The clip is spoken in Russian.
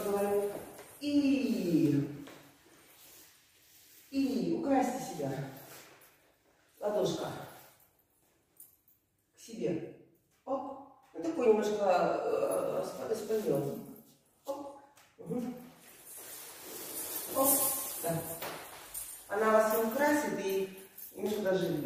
говорю. И украсьте себя. Ладошка к себе. Оп. Ну, такой немножко распадет. Оп. Угу. Оп. Да. Она вас и украсит, и немножко даже